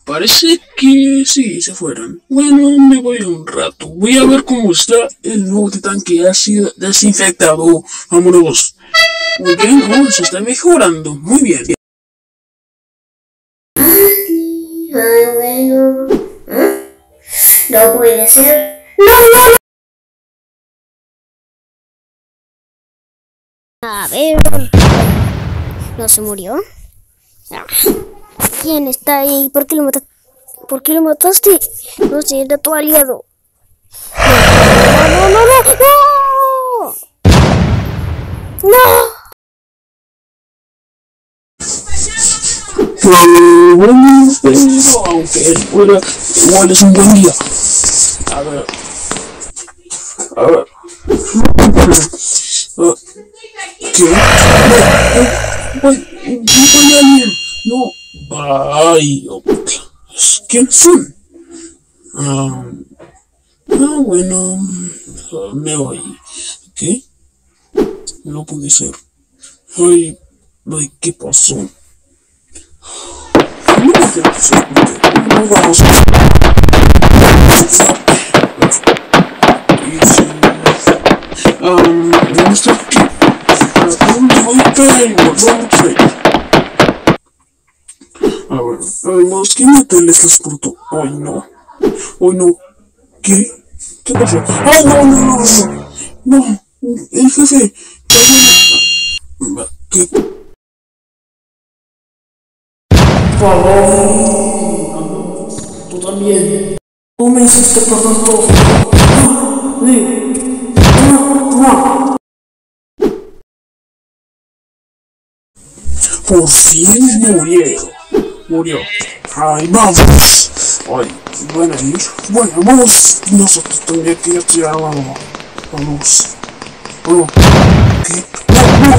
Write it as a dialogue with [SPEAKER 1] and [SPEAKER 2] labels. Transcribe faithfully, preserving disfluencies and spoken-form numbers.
[SPEAKER 1] Parece que sí, se fueron. Bueno, me voy un rato. Voy a ver cómo está el nuevo titán que ha sido desinfectado. Vámonos. Muy bien, oh, se está mejorando. Muy bien.
[SPEAKER 2] Ay, bueno. No puede ser. No, no, no. A ver. ¿No se murió? ¿Quién está ahí? ¿Por qué lo mataste? ¿Por qué lo mataste? No sé, era tu aliado. No, no, no, no, no. No.
[SPEAKER 1] Pero bueno, pero aunque él fuera, igual es un buen día. A ver. A ver. Uh, ¿Qué? No, no, no hay alguien. No. Ay, ¿quién son? Ah, ah bueno, uh, me voy. ¿Qué? No puede ser. Ay, ay, ¿qué pasó? No puede ser. No vamos a... Um, ¿dónde está aquí? ¿Dónde voy a caer? ¿Dónde estoy? A ver, además, ¿quién me teletransportó? Ay, no. Ay, no. ¿Qué? ¿Qué pasó? ¡Ay, no, no, no, no! No, el jefe. ¿Qué? Por favor. Tú también. Tú me hiciste perder todo. No, no, no. Por fin murió. Murió. Ay, vamos. Ay, bueno, bueno, vamos. Nosotros también que ya tiramos. Vamos. Oh, ¿qué? No, no,